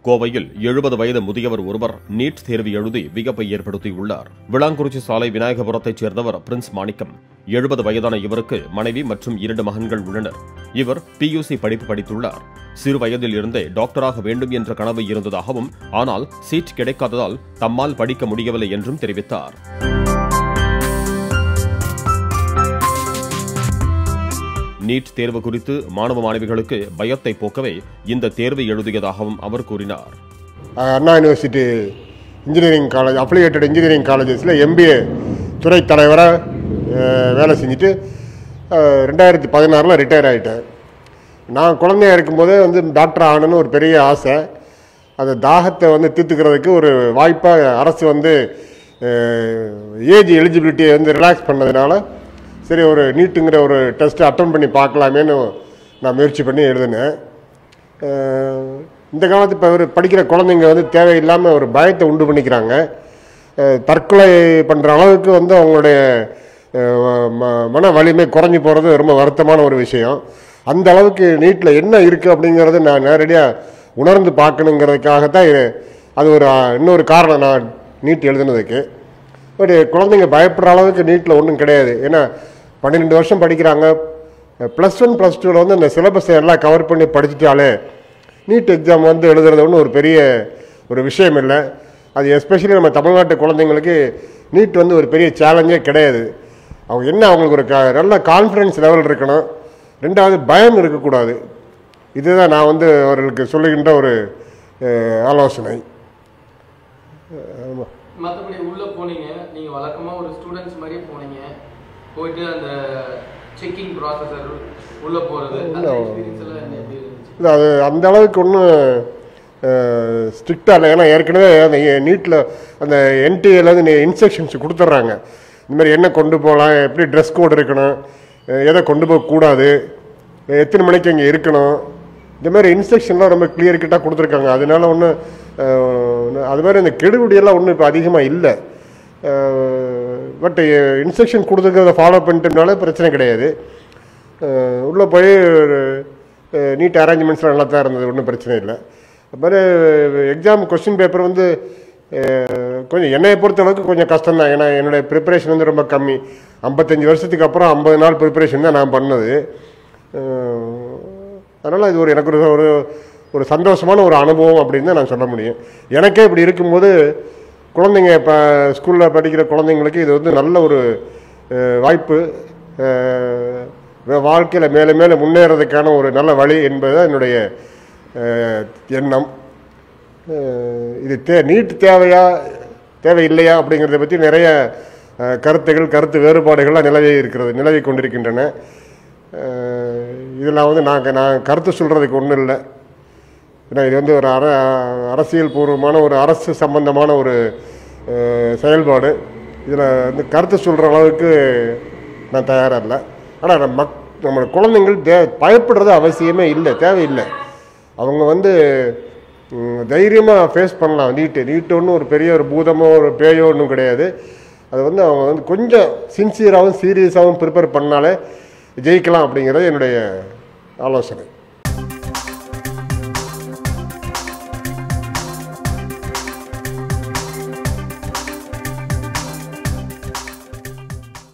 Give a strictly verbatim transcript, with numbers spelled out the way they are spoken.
கோவையில் எழுபது வயது முதியவர் ஒருவர் நீட் தேர்வு எழுதி வியப்பை ஏற்படுத்தியுள்ளார். விளாங்குறிச்சி சாலை விநாயகபுரத்தைச் சேர்ந்தவர் பிரின்ஸ் மாணிக்கம். எழுபது வயதான இவருக்கு மனைவி மற்றும் இரண்டு மகன்கள் உள்ளனர். இவர் பியூசி படிப்பு படித்துள்ளார். சிறு வயதில் இருந்தே டாக்டராக வேண்டும் என்ற கனவு இருந்ததாகவும், ஆனால் சீட் கிடைக்காததால் தம்மால் படிக்க முடியவில்லை என்றும் தெரிவித்தார். நீட் தேர்வு குறித்து மாணவ மாணவிகளுக்கு பயத்தை போக்கவே இந்த தேர்வை எழுதியதாகவும் அவர் கூறினார். Anna university engineering college affiliated engineering காலேஜஸில் எம்பிஏ துறை தலைவராக வேலை செஞ்சுட்டு ரெண்டாயிரத்தி பதினாறில் ரிட்டையர் ஆகிட்டேன். நான் குழந்தையாக இருக்கும்போதே வந்து டாக்டர் ஆகணுன்னு ஒரு பெரிய ஆசை. அந்த தாகத்தை வந்து தீர்த்துக்கிறதுக்கு ஒரு வாய்ப்பாக அரசு வந்து ஏஜ் எலிஜிபிலிட்டியை வந்து ரிலாக்ஸ் பண்ணதுனால சரி ஒரு நீட்டுங்கிற ஒரு டெஸ்ட்டை அட்டன் பண்ணி பார்க்கலாமேன்னு நான் முயற்சி பண்ணி எழுதினேன். இந்த காலத்து இப்போ ஒரு படிக்கிற குழந்தைங்க வந்து தேவையில்லாமல் ஒரு பயத்தை உண்டு பண்ணிக்கிறாங்க. தற்கொலை பண்ணுற அளவுக்கு வந்து அவங்களுடைய மன வலிமை குறைஞ்சி போகிறது ரொம்ப வருத்தமான ஒரு விஷயம். அந்த அளவுக்கு நீட்டில் என்ன இருக்குது அப்படிங்கிறத நான் நேரடியாக உணர்ந்து பார்க்கணுங்கிறதுக்காகத்தான் அது ஒரு இன்னொரு காரணம் நான் நீட் எழுதுனதுக்கு. பட் குழந்தைங்க பயப்படுற அளவுக்கு நீட்டில் ஒன்றும் கிடையாது. ஏன்னா பன்னிரெண்டு வருஷம் படிக்கிறாங்க. ப்ளஸ் ஒன் ப்ளஸ் டூவில் வந்து இந்த சிலபஸை எல்லாம் கவர் பண்ணி படிச்சுட்டாலே நீட் எக்ஸாம் வந்து எழுதுறது ஒன்றும் ஒரு பெரிய ஒரு விஷயம் இல்லை. அது எஸ்பெஷலி நம்ம தமிழ்நாட்டு குழந்தைங்களுக்கு நீட் வந்து ஒரு பெரிய சேலஞ்சே கிடையாது. அவங்க என்ன அவங்களுக்கு ஒரு நல்ல கான்ஃபிடன்ஸ் லெவல் இருக்கணும், ரெண்டாவது பயம் இருக்கக்கூடாது. இதுதான் நான் வந்து அவர்களுக்கு சொல்லுகின்ற ஒரு ஆலோசனை. மற்றபடி உள்ளே போனீங்க, நீங்கள் வழக்கமாக ஒரு ஸ்டூடெண்ட்ஸ் மாதிரியே போனீங்க, போயிட்டு அந்த செக்கிங் ப்ராசஸர் உள்ளே போகிறது இல்லை, அது அந்த அளவுக்கு ஒன்றும் ஸ்ட்ரிக்டாக இல்லை. ஏன்னா ஏற்கனவே அந்த நீட்டில் அந்த என்டிஏலேருந்து இன்ஸ்ட்ரக்ஷன்ஸ் கொடுத்துட்றாங்க. இந்த மாதிரி என்ன கொண்டு போகலாம், எப்படி ட்ரெஸ் கோட் இருக்கணும், எதை கொண்டு போகக்கூடாது, எத்தனை மணிக்கு அங்கே இருக்கணும், இந்த மாதிரி இன்ஸ்ட்ரக்ஷன்லாம் ரொம்ப கிளியர் கிட்டாக கொடுத்துருக்காங்க. அதனால ஒன்றும் அது மாதிரி இந்த கெடுபிடியெல்லாம் ஒன்றும் இப்போ அதிகமாக இல்லை. பட் இன்ஸ்ட்ரக்ஷன் கொடுத்துருக்கிறத ஃபாலோ பண்ணிட்டோம்னாலே பிரச்சனை கிடையாது. உள்ளே போய் நீட் அரேஞ்ச்மெண்ட்ஸ்லாம் நல்லா தான் இருந்தது, ஒன்றும் பிரச்சனை இல்லை. அது மாதிரி எக்ஸாம் கொஸ்டின் பேப்பர் வந்து கொஞ்சம் என்னையை பொறுத்த அளவுக்கு கொஞ்சம் கஷ்டம்தான். ஏன்னா என்னுடைய ப்ரிப்பரேஷன் வந்து ரொம்ப கம்மி. ஐம்பத்தஞ்சு வருஷத்துக்கு அப்புறம் ஐம்பது நாள் ப்ரிப்பரேஷன் தான் நான் பண்ணது. அதனால் இது ஒரு எனக்கு ஒரு ஒரு சந்தோஷமான ஒரு அனுபவம் அப்படின்னு தான் நான் சொல்ல முடியும். எனக்கே இப்படி இருக்கும்போது குழந்தைங்க இப்போ ஸ்கூலில் படிக்கிற குழந்தைங்களுக்கு இது வந்து நல்ல ஒரு வாய்ப்பு, வாழ்க்கையில் மேலே மேலே முன்னேறதுக்கான ஒரு நல்ல வழி என்பது தான் என்னுடைய எண்ணம். இது தே நீட் தேவையா தேவையில்லையா அப்படிங்கிறத பற்றி நிறைய கருத்துகள் கருத்து வேறுபாடுகள்லாம் நிலவி இருக்கிறது நிலவி கொண்டிருக்கின்றன. இதில் வந்து நாங்கள் நான் கருத்து சொல்கிறதுக்கு ஒன்றும் இல்லை. ஏன்னா இது வந்து ஒரு அர அரசியல் பூர்வமான ஒரு அரசு சம்பந்தமான ஒரு செயல்பாடு. இதில் வந்து கருத்து சொல்கிற அளவுக்கு நான் தயாராக இல்லை. ஆனால் நம்ம மக் நம்ம குழந்தைங்கள் தே பயப்படுறது அவசியமே இல்லை, தேவையில்லை. அவங்க வந்து தைரியமாக ஃபேஸ் பண்ணலாம். நீட்டு நீட்டு ஒன்றும் ஒரு பெரிய ஒரு பூதமோ ஒரு பேயோ ஒன்றும் கிடையாது. அது வந்து அவங்க வந்து கொஞ்சம் சின்சியராகவும் சீரியஸாகவும் ப்ரிப்பேர் பண்ணாலே ஜெயிக்கலாம் அப்படிங்கிறது என்னுடைய ஆலோசனை.